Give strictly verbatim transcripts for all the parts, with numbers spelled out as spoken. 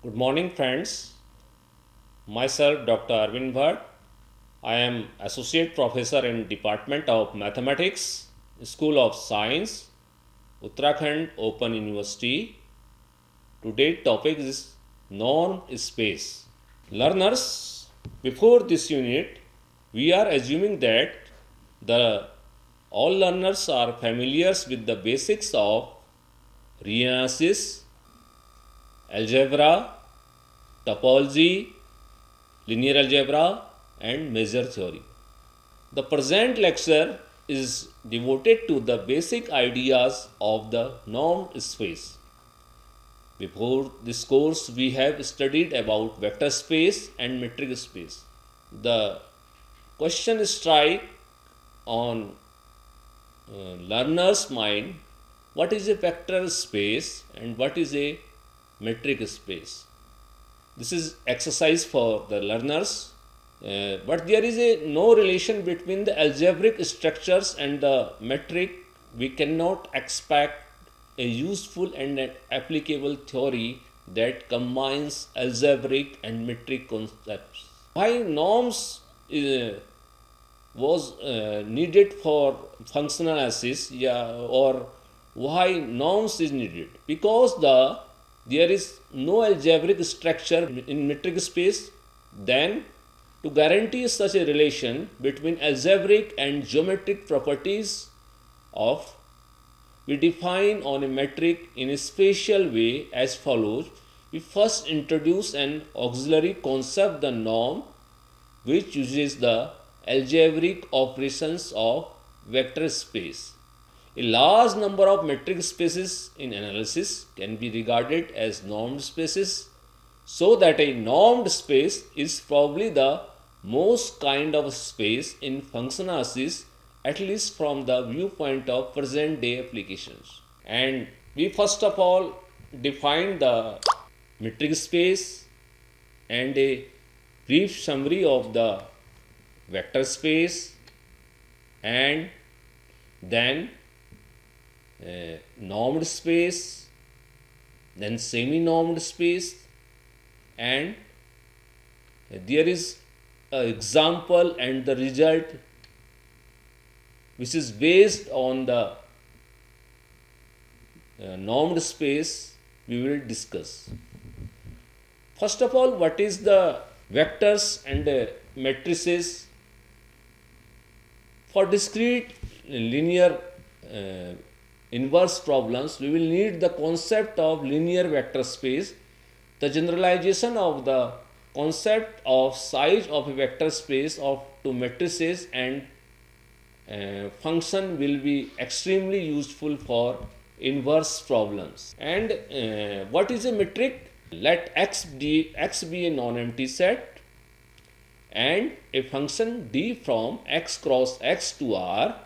Good morning, friends. Myself, Doctor Arvind Bhatt. I am Associate Professor in Department of Mathematics, School of Science, Uttarakhand Open University. Today's topic is norm space. Learners, before this unit, we are assuming that the all learners are familiar with the basics of real analysis, algebra, topology, linear algebra, and measure theory. The present lecture is devoted to the basic ideas of the normed space. Before this course, we have studied about vector space and metric space. The question strike on uh, learner's mind: what is a vector space and what is a metric space? This is exercise for the learners, uh, but there is a no relation between the algebraic structures and the metric. We cannot expect a useful and an applicable theory that combines algebraic and metric concepts. Why norms uh, was uh, needed for functional analysis, yeah, or why norms is needed? Because the there is no algebraic structure in metric space. Then, to guarantee such a relation between algebraic and geometric properties of, we define on a metric in a spatial way as follows. We first introduce an auxiliary concept, the norm, which uses the algebraic operations of vector space. A large number of metric spaces in analysis can be regarded as normed spaces, so that a normed space is probably the most kind of space in functional analysis, at least from the viewpoint of present day applications. And we first of all define the metric space and a brief summary of the vector space, and then uh, normed space, then semi-normed space, and there is an example and the result which is based on the uh, normed space we will discuss. First of all, what is the vectors and uh, matrices? For discrete linear uh, inverse problems, we will need the concept of linear vector space. The generalization of the concept of size of a vector space of two matrices and uh, function will be extremely useful for inverse problems. And uh, what is a metric? Let x be, x be a non-empty set and a function d from x cross x to R,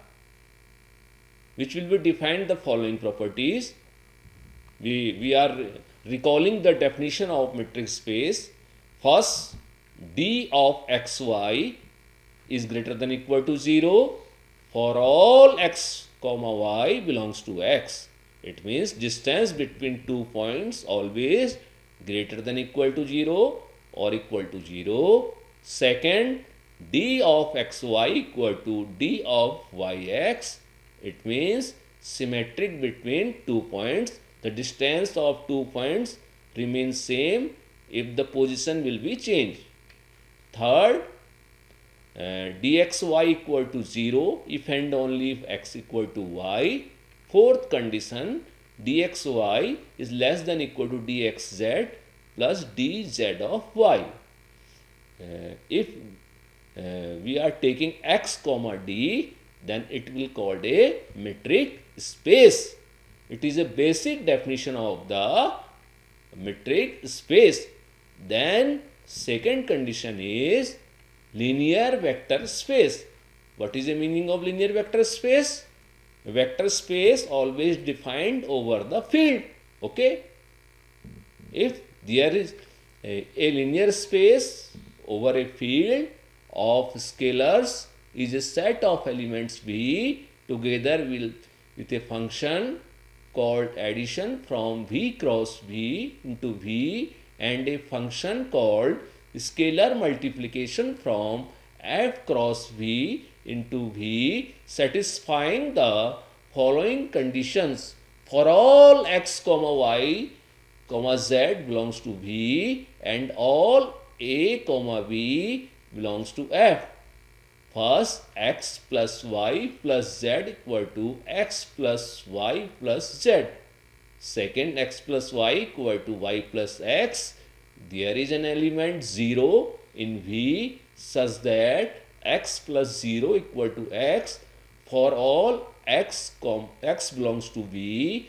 which will be defined the following properties. We, we are recalling the definition of metric space. First, d of xy is greater than equal to zero for all x comma y belongs to x. It means distance between two points always greater than equal to zero or equal to zero. Second, d of xy equal to d of yx. It means symmetric between two points. The distance of two points remains same if the position will be changed. Third, uh, dxy equal to zero if and only if x equal to y. Fourth condition, dxy is less than equal to dxz plus dz of y. Uh, if uh, we are taking x comma d, then it will called a metric space. It is a basic definition of the metric space. Then second condition is linear vector space. What is the meaning of linear vector space? Vector space always defined over the field. Okay. If there is a, a linear space over a field of scalars is a set of elements V together will with a function called addition from V cross V into V and a function called scalar multiplication from f cross v into v satisfying the following conditions for all x comma y comma z belongs to v and all a comma v belongs to f. First, x plus y plus z equal to x plus y plus z. Second, x plus y equal to y plus x. There is an element zero in v such that x plus zero equal to x for all x, x belongs to v.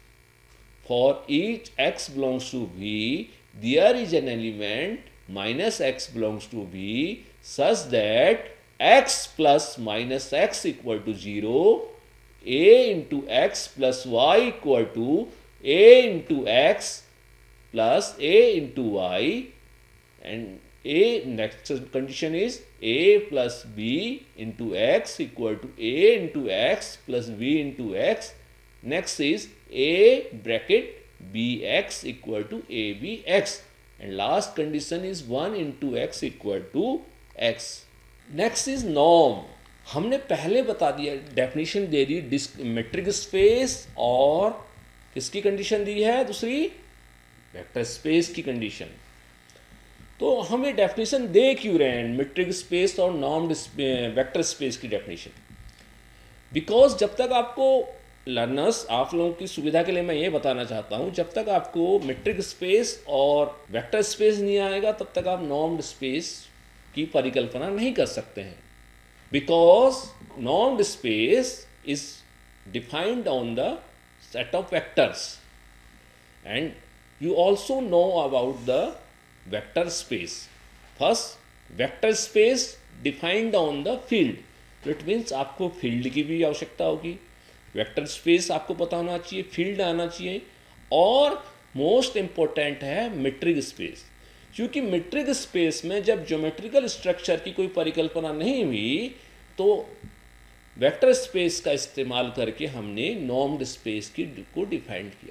For each x belongs to v, there is an element minus x belongs to v such that x plus minus x equal to zero, a into x plus y equal to a into x plus a into y, and a next condition is a plus b into x equal to a into x plus b into x. Next is a bracket bx equal to abx, and last condition is one into x equal to x. Next is norm. हमने पहले बता दिया, definition दे दी disc metric space और किसकी condition दी है, दूसरी वेक्टर स्पेस की कंडीशन. तो हम ये डेफिनेशन दे क्यों रहे हैं मेट्रिक स्पेस और नॉर्म वेक्टर स्पेस की डेफिनेशन? बिकॉज जब तक आपको लर्नर्स, आप लोगों की सुविधा के लिए मैं ये बताना चाहता हूँ, जब तक आपको मेट्रिक स्पेस और वेक्टर स्पेस नहीं आएगा तब तक आप नॉर्म्ड स्पेस की परिकल्पना नहीं कर सकते हैं. Because normed space is defined on the set of vectors and you also know about the vector space. First, vector space defined on the field. तो इट मीन्स आपको फील्ड की भी आवश्यकता होगी. वेक्टर स्पेस आपको पता होना चाहिए, फील्ड आना चाहिए, और मोस्ट इंपॉर्टेंट है मेट्रिक स्पेस. क्योंकि मेट्रिक स्पेस में जब ज्योमेट्रिकल स्ट्रक्चर की कोई परिकल्पना नहीं हुई तो वेक्टर स्पेस का इस्तेमाल करके हमने नॉर्म्ड स्पेस की को डिफाइन किया.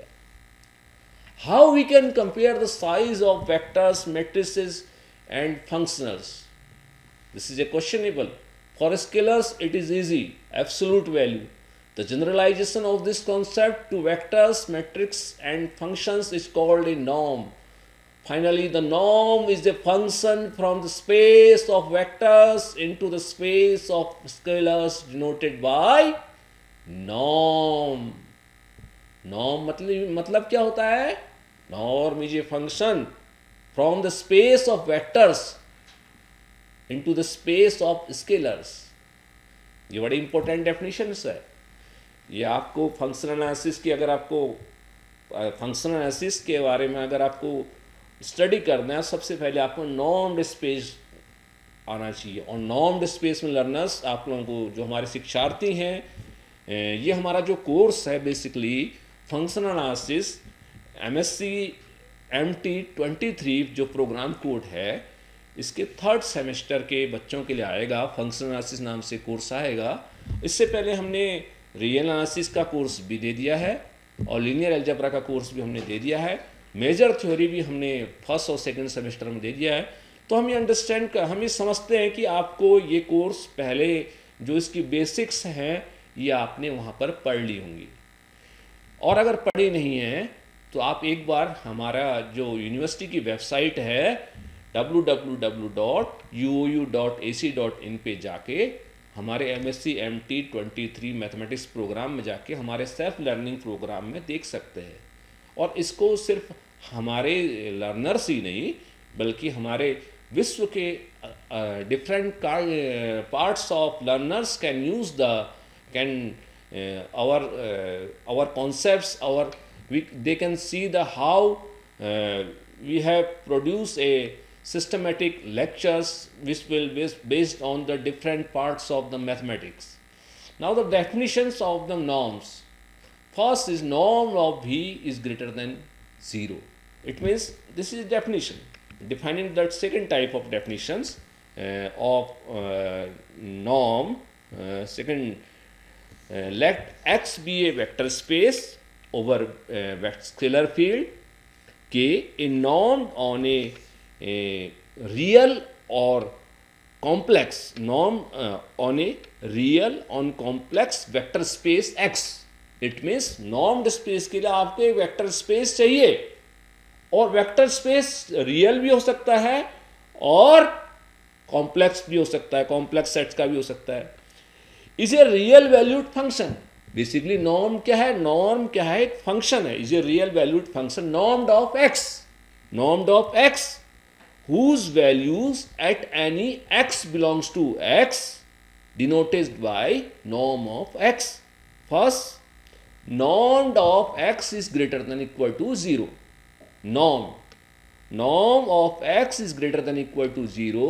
How we can compare the size of vectors, matrices and functionals? This is a questionable. For scalars it is easy, absolute value. The generalization of this concept to vectors, matrix and functions is called a norm. Finally, the norm is a function from the space of vectors into the space of scalars denoted by norm. Norm मतलब मतलब क्या होता है? Norm is a function from the space of vectors into the space of scalars. ये बड़ी important definition है. ये आपको फंक्शनल एनालिसिस की, अगर आपको फंक्शनल एनालिसिस के बारे में अगर आपको स्टडी करना है, सबसे पहले आपको नॉर्म्ड स्पेस आना चाहिए. और नॉर्म्ड स्पेस में लर्नर्स, आप लोगों को जो हमारे शिक्षार्थी हैं, ये हमारा जो कोर्स है basically functional analysis MSc MT twenty three जो प्रोग्राम कोड है, इसके थर्ड सेमेस्टर के बच्चों के लिए आएगा. फंक्शनल एनालिसिस नाम से कोर्स आएगा. इससे पहले हमने रियल एनालिसिस का कोर्स भी दे दिया है और लीनियर अलजेब्रा का कोर्स भी हमने दे दिया है. मेजर थ्योरी भी हमने फर्स्ट और सेकंड सेमेस्टर में दे दिया है. तो हम ये अंडरस्टैंड कर हम ये समझते हैं कि आपको ये कोर्स पहले जो इसकी बेसिक्स हैं ये आपने वहाँ पर पढ़ ली होंगी, और अगर पढ़ी नहीं है तो आप एक बार हमारा जो यूनिवर्सिटी की वेबसाइट है W W W dot U O U dot A C dot in पे जाके हमारे M S C M T twenty three mathematics programme में जाके हमारे सेल्फ लर्निंग प्रोग्राम में देख सकते हैं. और इसको सिर्फ हमारे लर्नर्स ही नहीं बल्कि हमारे विश्व के different parts of learners can use the can our our concepts our we they can see the how we have produce a systematic lectures which will be based on the different parts of the mathematics. Now the definitions of the norms. First is norm of V is greater than zero. It means this is definition. Defining that second type of definitions uh, of uh, norm. Uh, second, uh, let X be a vector space over uh, scalar field कि a norm on a, a real or complex norm uh, on a real on complex vector space X. It means normed space के लिए आपको एक vector space चाहिए, और vector space real भी हो सकता है और कॉम्प्लेक्स भी हो सकता है, कॉम्प्लेक्स सेट्स का भी हो सकता है. Is a real valued function. Basically norm क्या है? नॉर्म क्या है? एक फंक्शन है. Is a real valued function normed of x, normed of x whose values at any x belongs to x denoted by norm of x. First, norm of x is greater than equal to zero. Norm. Norm of x is greater than equal to zero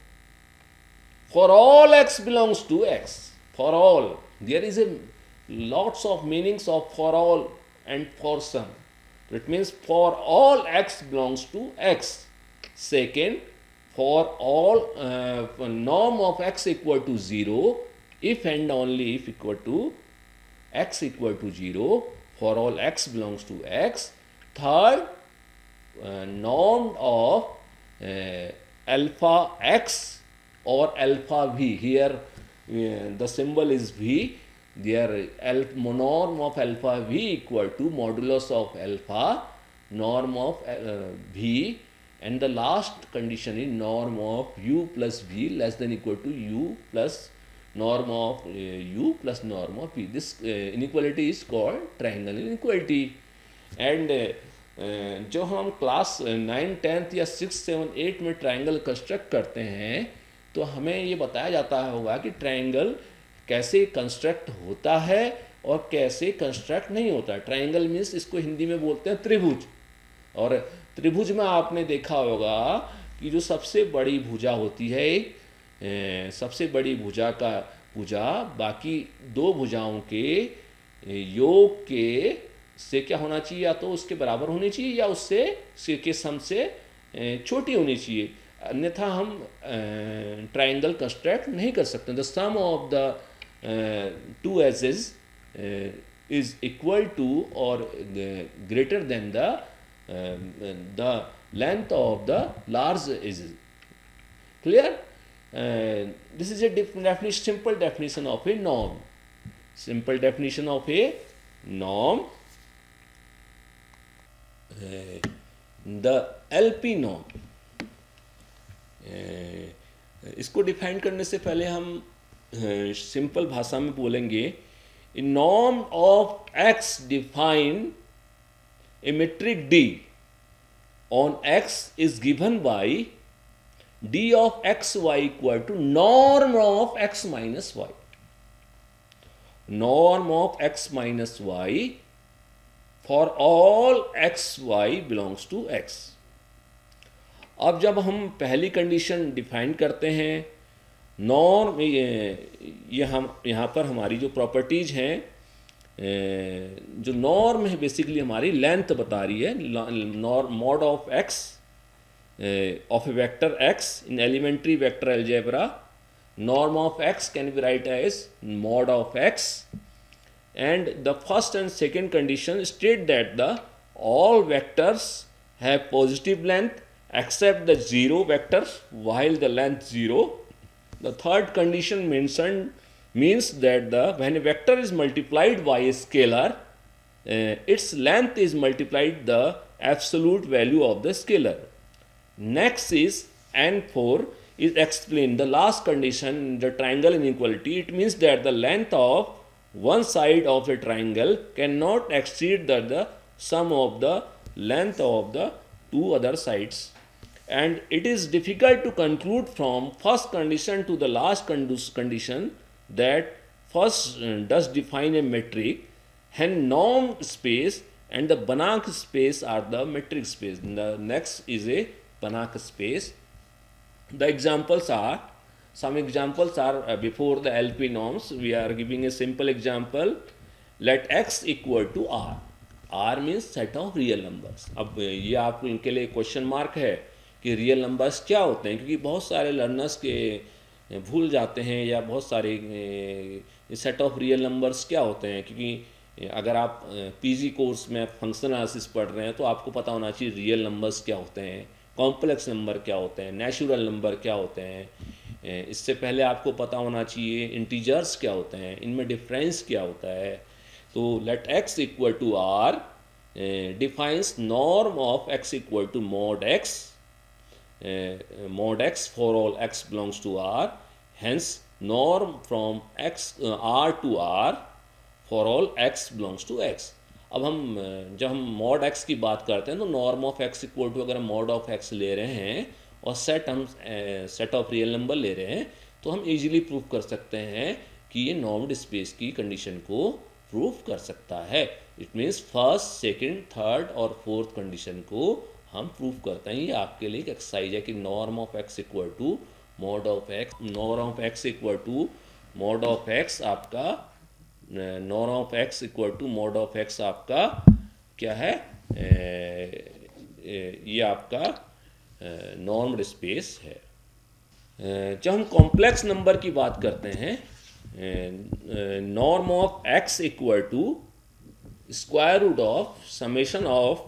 for all x belongs to x. For all. There is a lots of meanings of for all and for some. It means for all x belongs to x. Second, for all uh, norm of x equal to zero, if and only if equal to x equal to zero, for all x belongs to x. Third, uh, norm of uh, alpha x or alpha v. Here uh, the symbol is v. There alpha, norm of alpha v equal to modulus of alpha, norm of uh, v. And the last condition is norm of u plus v less than equal to u plus norm of uh, u plus norm of v. This uh, inequality is called triangle inequality. And uh, uh, जो हम class nine tenth या six seven eight में triangle construct करते हैं, तो हमें ये बताया जाता होगा कि ट्राइंगल कैसे कंस्ट्रक्ट होता है और कैसे कंस्ट्रक्ट नहीं होता. ट्राइंगल मीन्स इसको हिंदी में बोलते हैं त्रिभुज. और त्रिभुज में आपने देखा होगा कि जो सबसे बड़ी भुजा होती है, ए, सबसे बड़ी भुजा का भुजा बाकी दो भुजाओं के योग के से क्या होना चाहिए? या तो उसके बराबर होनी चाहिए या उससे के सम से छोटी होनी चाहिए, अन्यथा हम ट्राइंगल कंस्ट्रक्ट नहीं कर सकते. The sum of the two edges is equal to और greater than the Uh, the length of the large is clear. Uh, this is a definition, simple definition of a norm. Simple definition of a norm. Uh, the L P norm. Uh, इसको define करने से पहले हम simple uh, भाषा में बोलेंगे. A norm of x define a metric d on x is given by d of xy equal to norm of x minus y. Norm of x minus y for all xy belongs to x. अब जब हम पहली condition define करते हैं, norm, ये, ये हम यहाँ पर हमारी जो प्रॉपर्टीज हैं, जो नॉर्म है बेसिकली हमारी लेंथ बता रही है. Norm mod of x of a vector x in elementary vector algebra, norm of x can be write as mod of x. And the first and second condition state that the all vectors have positive length except the zero vectors while the length zero. The third condition mentioned means that the when a vector is multiplied by a scalar, uh, its length is multiplied the absolute value of the scalar. Next is N four is explained. The last condition, the triangle inequality, it means that the length of one side of a triangle cannot exceed the, the sum of the length of the two other sides. And it is difficult to conclude from first condition to the last condition that first uh, does define a metric, and norm space and the Banach space are the metric space. And the next is a Banach space. The examples are, some examples are uh, before the L P norms. We are giving a simple example. Let x equal to r. R means set of real numbers. अब ये आप इनके लिए question mark है कि real numbers क्या होते हैं, क्योंकि बहुत सारे लर्नर्स के भूल जाते हैं, या बहुत सारे सेट ऑफ रियल नंबर्स क्या होते हैं, क्योंकि अगर आप पीजी कोर्स में फंक्शनल एनालिसिस पढ़ रहे हैं तो आपको पता होना चाहिए रियल नंबर्स क्या होते हैं, कॉम्प्लेक्स नंबर क्या होते हैं, नेचुरल नंबर क्या होते हैं। इससे पहले आपको पता होना चाहिए इंटीजर्स क्या होते हैं, इनमें डिफरेंस क्या होता है। तो let x equal to R defines norm of x equal to mod x, mod x for all x belongs to R, hence norm from x uh, R to R for all x belongs to x। अब हम जब हम mod x की बात करते हैं तो norm of x equal to, अगर हम mod of x ले रहे हैं और set हम set of real number ले रहे हैं तो हम easily प्रूव कर सकते हैं कि ये normed space की कंडीशन को प्रूव कर सकता है। It means first, second, third और फोर्थ कंडीशन को हम प्रूव करते हैं। ये आपके लिए एक एक्सरसाइज है कि norm of x equal to mod of x, norm of x equal to mod of x आपका, norm of x equal to mod of x आपका क्या है, ए, ए, ये आपका नॉर्म्ड स्पेस है। जब हम कॉम्प्लेक्स नंबर की बात करते हैं, norm of x equal to square root of summation of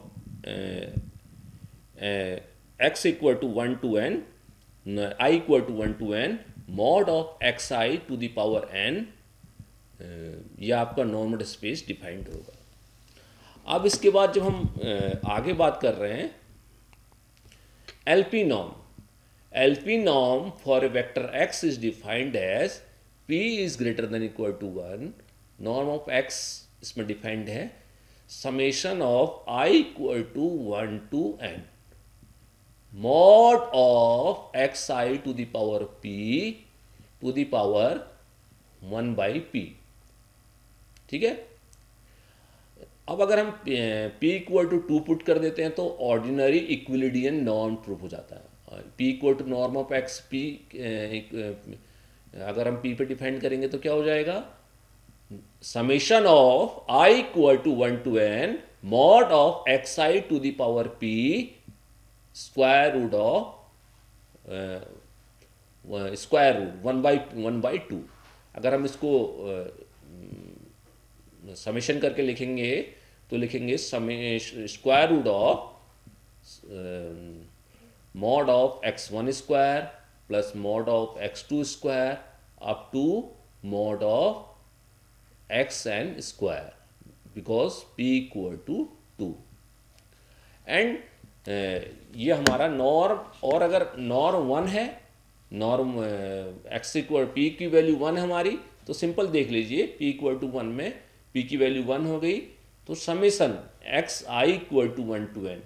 x equal to one to n, i equal to one to n, mod of x i to the power n, यह आपका normal space defined होगा। अब इसके बाद जब हम uh, आगे बात कर रहे हैं LP norm, LP norm for a vector x is defined as p is greater than equal to one, norm of x इसमें डिफाइंड है summation of i equal to one to n, mod of xi to the power p to the power one by p। ठीक है, अब अगर हम p equal to टू पुट कर देते हैं तो ऑर्डिनरी इक्विलिडियन नॉर्म प्रूफ हो जाता है। p equal to norm of x, p अगर हम p पे डिफाइन करेंगे तो क्या हो जाएगा, summation of i equal to one to n mod of xi to the power p square root of square root one by one by two. अगर हम इसको समेशन uh, करके लिखेंगे तो लिखेंगे समेश square root of mod of x one square plus mod of x two square up to mod of x n square, because p equal to two. And ये हमारा नॉर्म, और अगर नॉर्म वन है, नॉर्म एक्स इक्वल पी की value one है हमारी, तो simple देख लीजिए पी इक्वल टू वन में पी की वैल्यू वन हो गई तो summation x i equal to one to n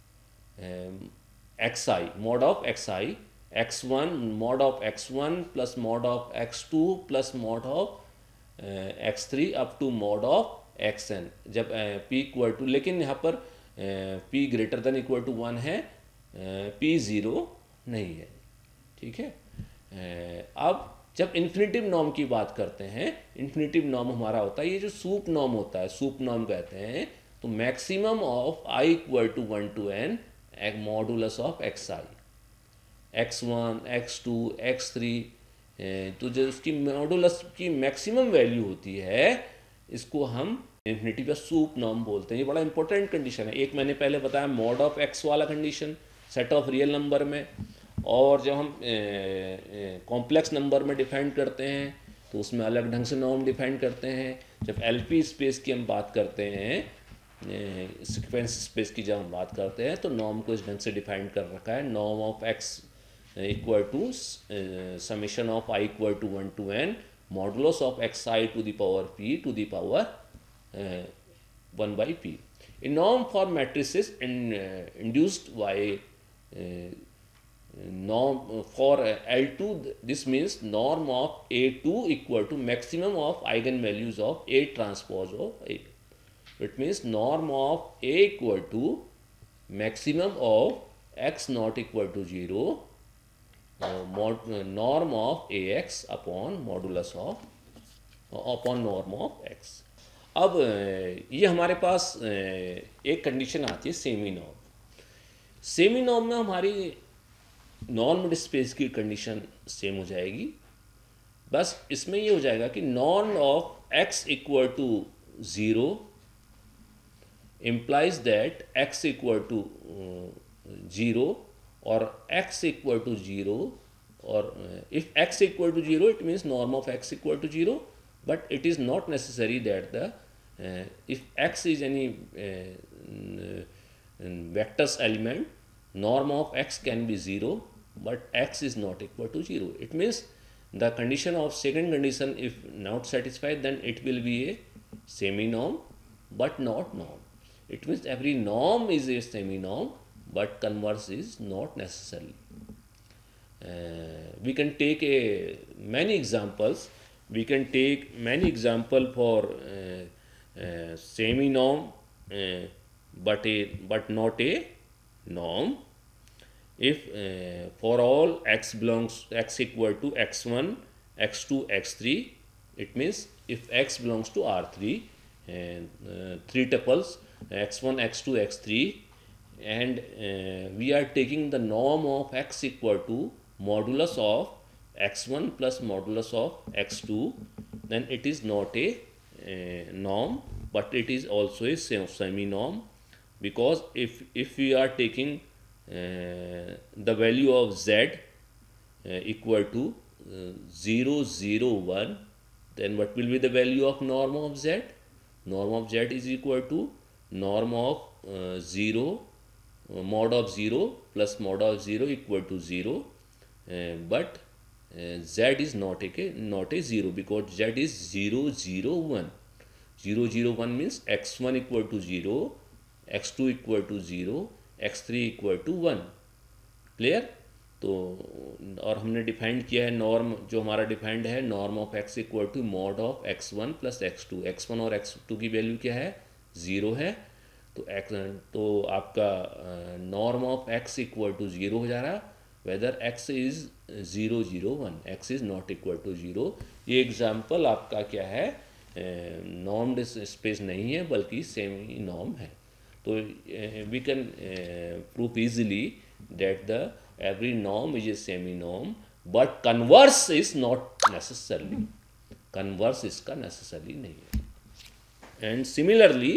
x i mod of x i x one mod of x one plus mod of x two plus mod of x three up to mod of x n, जब p equal to, लेकिन यहाँ पर p greater than equal to one है, p zero नहीं है। ठीक है, अब जब इन्फिनिटिव नॉर्म की बात करते हैं, इन्फिनिटिव नॉर्म हमारा होता है ये जो सूप नॉर्म होता है, सूप नॉर्म कहते हैं, तो maximum of i equal to one to n modulus of x i, x one x two x three, तो जो उसकी मॉडुलस की मैक्सिमम वैल्यू होती है इसको हम इन्फिनिटी का सूप नॉर्म बोलते हैं। ये बड़ा इंपॉर्टेंट कंडीशन है। एक मैंने पहले बताया मॉड ऑफ एक्स वाला condition set of real number में, और जब हम कॉम्प्लेक्स नंबर में डिफाइन करते हैं तो उसमें अलग ढंग से नॉर्म डिफाइन करते हैं। जब एलपी स्पेस की हम बात करते हैं, सीक्वेंस स्पेस की जब हम बात करते हैं तो नॉर्म को इस ढंग से डिफाइन कर रखा है, norm of x equal to summation of i equal to one to n modulus of x i to the power p to the power one by p. A norm for matrices in, uh, induced by uh, norm for uh, L two, this means norm of A two equal to maximum of eigenvalues of A transpose of A. It means norm of A equal to maximum of x not equal to zero, uh, mod, uh, norm of Ax upon modulus of uh, upon norm of x. अब ये हमारे पास एक condition आती है semi norm. Semi norm में हमारी normed space की condition same हो जाएगी, बस इसमें ये हो जाएगा कि norm of x equal to zero implies that x equal to uh, zero or x equal to zero, or uh, if x equal to zero, it means norm of x equal to zero, but it is not necessary that the uh, if x is any uh, vector's element, norm of x can be zero, but x is not equal to zero. It means the condition of second condition if not satisfied, then it will be a semi-norm but not norm. It means every norm is a semi-norm, but converse is not necessary. Uh, we can take a many examples. We can take many example for uh, uh, semi-norm, uh, but a but not a norm. If uh, for all x belongs x equal to x one, x two, x three, it means if x belongs to R three and uh, three tuples x one, x two, x three, and uh, we are taking the norm of x equal to modulus of x one plus modulus of x two, then it is not a uh, norm, but it is also a semi-norm, because if if we are taking uh, the value of z uh, equal to uh, zero, zero, one, then what will be the value of norm of z? Norm of z is equal to norm of uh, zero, uh, mod of zero plus mod of zero equal to zero, uh, but uh, z is not a not a zero, because z is zero, zero, one. zero, zero, one means x one equal to zero, x two equal to zero, x three equal to one. Clear? तो और हमने defined किया है norm, जो हमारा defined है norm of x equal to mod of x one plus x two. X one और x two की वैल्यू क्या है? ज़ीरो है. तो एक्स तो आपका norm of x equal to zero हो जा रहा, whether x is zero, zero, one, x is not equal to zero. ये एग्जाम्पल आपका क्या है? नॉर्म्ड स्पेस नहीं है बल्कि सेमी नॉर्म है. तो we can prove easily that the every norm is a semi norm, but converse is not necessarily. Converse इसका necessarily नहीं है. And similarly,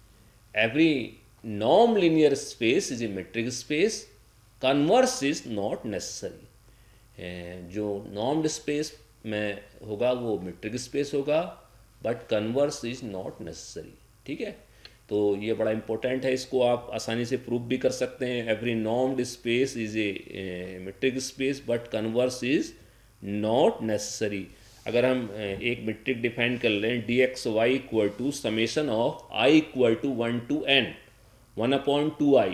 every norm linear space is a metric space. Converse is not necessary. जो normed space में होगा वो metric space होगा, but converse is not necessary. ठीक है? तो ये बड़ा इंपॉर्टेंट है, इसको आप आसानी से प्रूव भी कर सकते हैं. Every normed space is a metric space but converse is not necessary. अगर हम एक मेट्रिक डिफाइन कर लें, D x y equal to summation of i equal to one to n, one upon two i,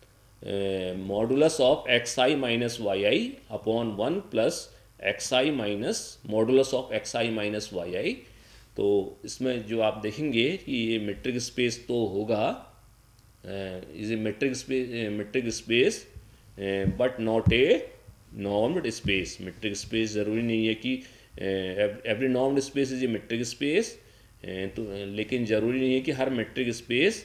modulus of x i minus y i upon one plus x i minus modulus of x i minus y i. तो इसमें जो आप देखेंगे कि ये metric space तो होगा, is a metric space metric space but not a normed space. Metric space ज़रूरी नहीं है कि every normed space is a metric space, तो लेकिन ज़रूरी नहीं है कि हर मेट्रिक स्पेस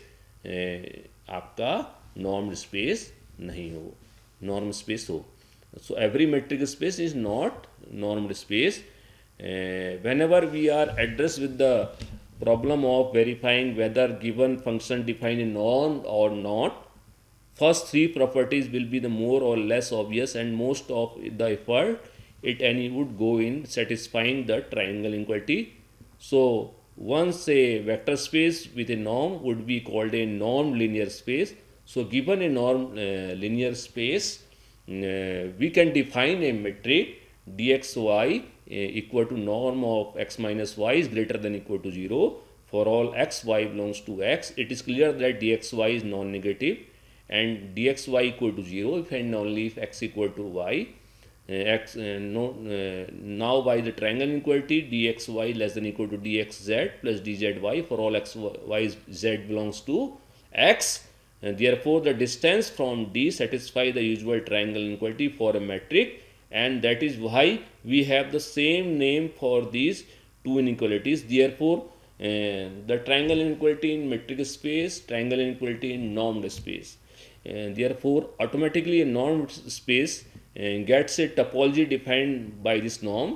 आपका नॉर्म्ड स्पेस नहीं हो, नॉर्म स्पेस हो. So every metric space is not normed space. Uh, whenever we are addressed with the problem of verifying whether given function define a norm or not, first three properties will be the more or less obvious, and most of the effort it any would go in satisfying the triangle inequality. So once a vector space with a norm would be called a norm linear space. So given a norm uh, linear space, uh, we can define a metric dxy equal to norm of x minus y is greater than equal to zero for all x y belongs to x. It is clear that dxy is non-negative and dxy equal to zero if and only if x equal to y. Uh, x uh, no, uh, now by the triangle inequality dxy less than equal to dxz plus dzy for all x y z belongs to x. And therefore the distance from D satisfy the usual triangle inequality for a metric, and that is why we have the same name for these two inequalities. Therefore uh, the triangle inequality in metric space, triangle inequality in normed space, and therefore automatically a normed space uh, gets a topology defined by this norm.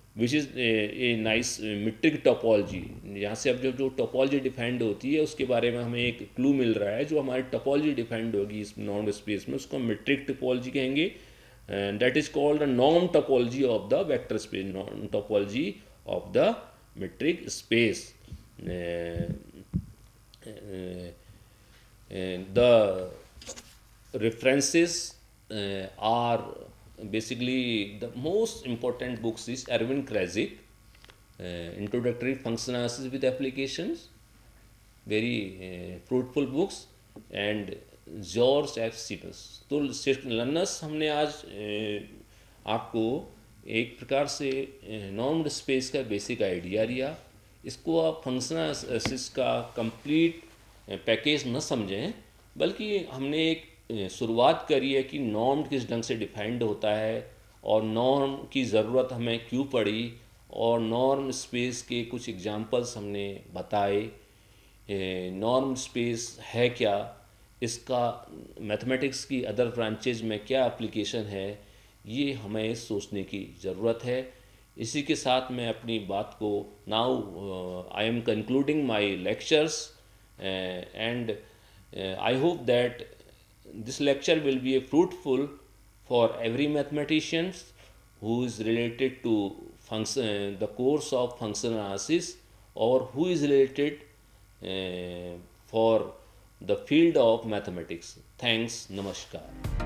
Which is a nice metric topology. यहाँ से अब जो जो topology defined होती है उसके बारे में हमें एक क्लू मिल रहा है। जो हमारी टोपोलॉजी डिफाइंड होगी इस नॉर्म स्पेस में उसको मीट्रिक टोपोलॉजी कहेंगे, and that is called the norm topology of the vector space, norm topology of the metric space. Uh, uh, and the references uh, are basically the most important books is Erwin Krasik, uh, Introductory Function Analysis with Applications, very uh, fruitful books, and George F सीपस। तो learners हमने आज ए, आपको एक प्रकार से normed space का बेसिक आइडिया दिया। इसको आप फंक्शनल एनालिसिस का कंप्लीट पैकेज न समझें, बल्कि हमने एक शुरुआत करी है कि नॉर्म किस ढंग से डिफाइंड होता है और नॉर्म की ज़रूरत हमें क्यों पड़ी, और नॉर्म स्पेस के कुछ एग्जांपल्स हमने बताए। नॉर्म स्पेस है क्या, इसका मैथमेटिक्स की अदर ब्रांचेज में क्या एप्लीकेशन है, ये हमें सोचने की ज़रूरत है। इसी के साथ मैं अपनी बात को now I am concluding my lectures and I hope that this lecture will be a fruitful for every mathematicians who is related to function the course of functional analysis, or who is related uh, for the field of mathematics. Thanks. Namaskar.